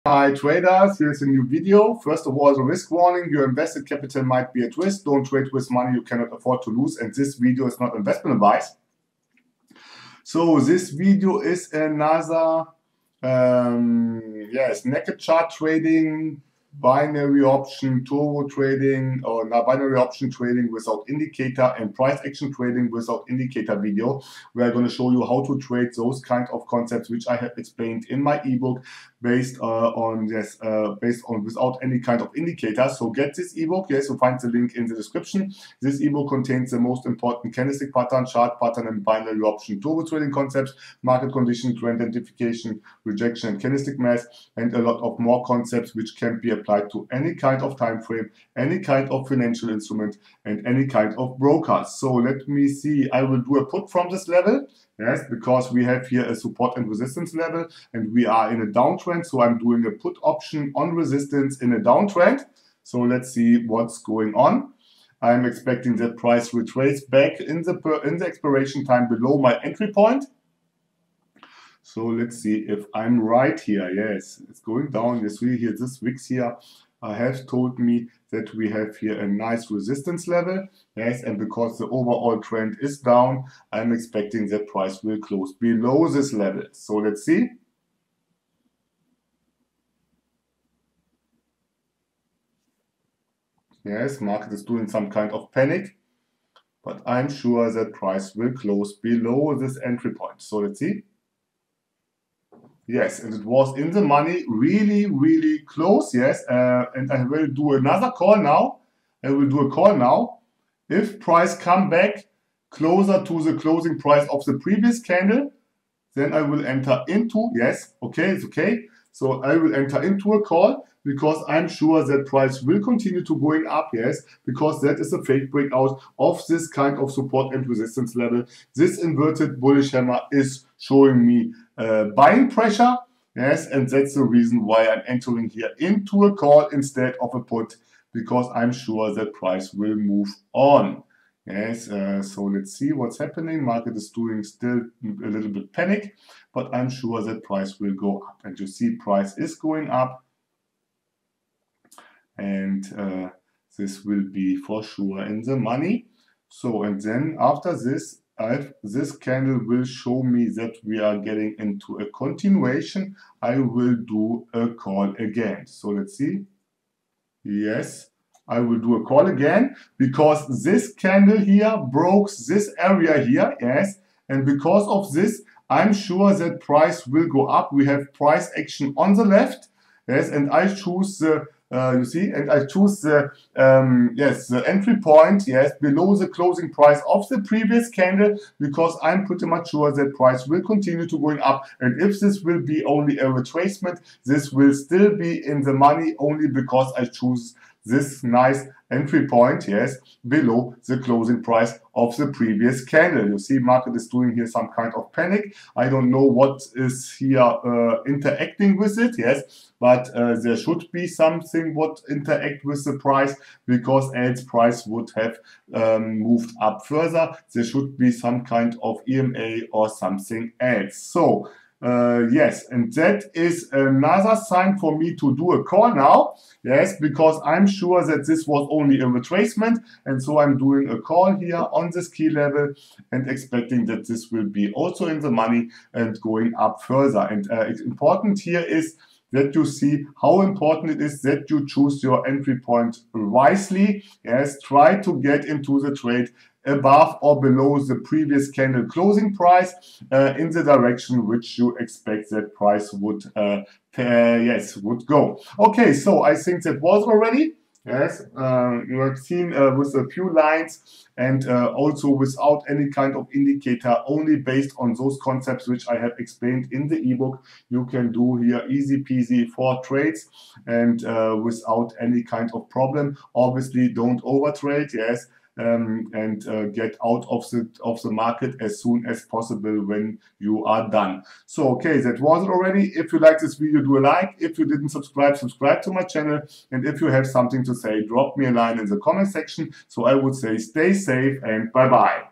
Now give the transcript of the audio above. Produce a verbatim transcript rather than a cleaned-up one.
Hi traders, here's a new video. First of all, the risk warning: your invested capital might be at risk. Don't trade with money you cannot afford to lose, and this video is not investment advice. So this video is another um, yes, naked chart trading, binary option, turbo trading, or not binary option trading without indicator, and price action trading without indicator video, where I'm going to show you how to trade those kind of concepts which I have explained in my ebook, based uh, on yes, uh, based on without any kind of indicator. So get this ebook. Yes, you'll find the link in the description. This ebook contains the most important candlestick pattern, chart pattern, and binary option turbo trading concepts, market condition, trend identification, rejection, and candlestick math, and a lot of more concepts which can be applied to any kind of time frame, any kind of financial instrument, and any kind of brokers. So let me see. I will do a put from this level. Yes, because we have here a support and resistance level, and we are in a downtrend. So I'm doing a put option on resistance in a downtrend. So let's see what's going on. I'm expecting that price retrace back in the per, in the expiration time below my entry point. So let's see if I'm right here. Yes, it's going down. You see here this wicks here uh, have told me that we have here a nice resistance level. Yes, and because the overall trend is down, I'm expecting that price will close below this level. So let's see. Yes, market is doing some kind of panic, but I'm sure that price will close below this entry point. So let's see. Yes, and it was in the money, really, really close. Yes, uh, and I will do another call now. I will do a call now. If price come back closer to the closing price of the previous candle, then I will enter into, yes, okay, it's okay. So I will enter into a call because I'm sure that price will continue to going up, yes, because that is a fake breakout of this kind of support and resistance level. This inverted bullish hammer is showing me uh, buying pressure, yes, and that's the reason why I'm entering here into a call instead of a put, because I'm sure that price will move on. Yes, uh, so let's see what's happening. Market is doing still a little bit panic, but I'm sure that price will go up. And you see price is going up, and uh, this will be for sure in the money. So, and then after this, I've, this candle will show me that we are getting into a continuation. I will do a call again. So let's see. Yes, I will do a call again because this candle here broke this area here. Yes, and because of this, I'm sure that price will go up. We have price action on the left. Yes, and I choose the Uh, you see, and I choose the um, yes the entry point, yes, below the closing price of the previous candle, because I'm pretty much sure that price will continue to going up. And if this will be only a retracement, this will still be in the money only because I choose this nice entry point, yes, below the closing price of the previous candle. You see, market is doing here some kind of panic. I don't know what is here uh, interacting with it, yes, but uh, there should be something what interact with the price, because else price would have um, moved up further. There should be some kind of E M A or something else. So Uh, yes, and that is another sign for me to do a call now. Yes, because I'm sure that this was only a retracement, and so I'm doing a call here on this key level and expecting that this will be also in the money and going up further. And uh, it's important here is that you see how important it is that you choose your entry point wisely. Yes, try to get into the trade above or below the previous candle closing price uh, in the direction which you expect that price would uh, uh, yes would go. Okay, so I think that was already. Yes, uh, you have seen uh, with a few lines, and uh, also without any kind of indicator, only based on those concepts which I have explained in the ebook. You can do here easy peasy four trades, and uh, without any kind of problem. Obviously, don't overtrade. Yes. Um, and uh, get out of the of the market as soon as possible when you are done. So okay, that was it already. If you like this video, do a like. If you didn't subscribe, subscribe to my channel. And if you have something to say, drop me a line in the comment section. So I would say stay safe and bye bye.